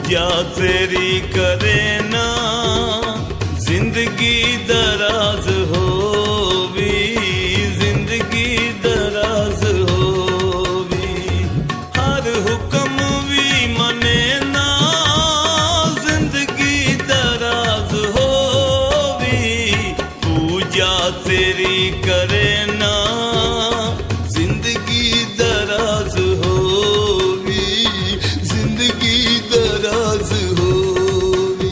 पूजा तेरी करे ना जिंदगी दराज होवी, जिंदगी दराज होवी। हर हुक्म भी मने ना जिंदगी दराज होवी। पूजा तेरी करे ना जिंदगी दराज होवी, जिंदगी दराज होवी।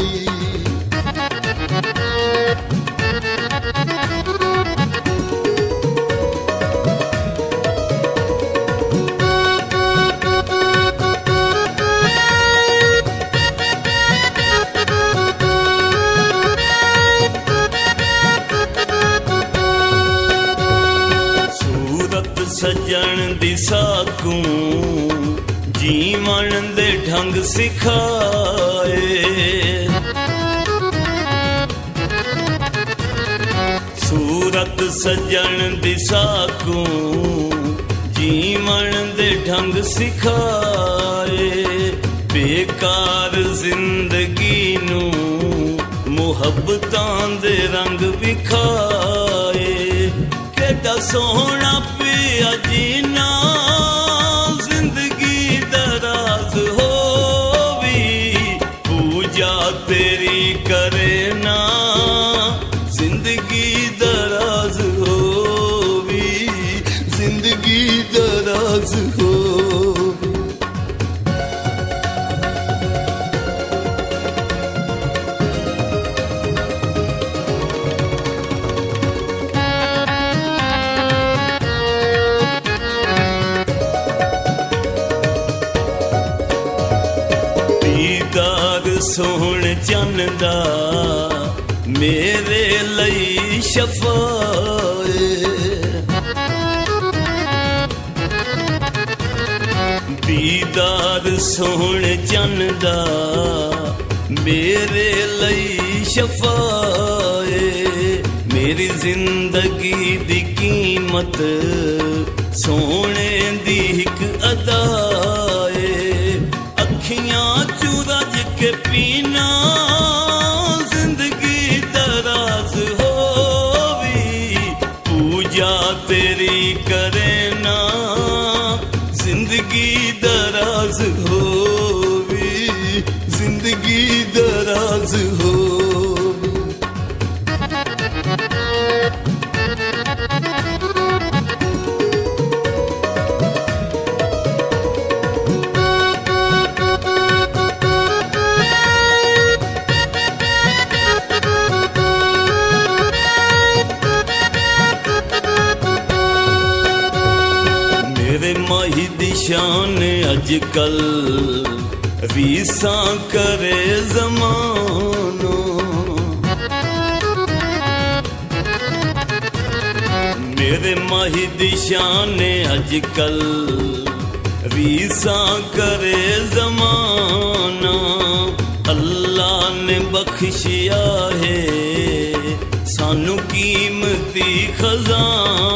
सूरत सजन दी साकू जीवन दे ढंग सिखाए। सूरत सजन दी साकू जीवन दे ढंग सिखाए। बेकार जिंदगी नू मुहब्बतां दे रंग विखाए। केड़ा सोहना पिया जीना जिंदगी दराज होवी। पूजा तेरी करे ना जिंदगी दराज होवी, जिंदगी दराज होवी। दीदार सोहण चन्दा मेरे लई शफाए। दीदार सोहण चन्दा मेरे लई शफाए। मेरी जिंदगी दी कीमत सोने दी हिक अदाए। अखियां चूरज के पीना जिंदगी दराज होवी। पूजा तेरी करे ना जिंदगी दराज होवी, जिंदगी दराज होवी। मेरे माही दी शान अजकल रीसां करे ज़मानो। मेरे माही दी शान अजकल रीसां करे ज़माना। अल्लाह ने बख्शिया है सानू कीमती खजाना।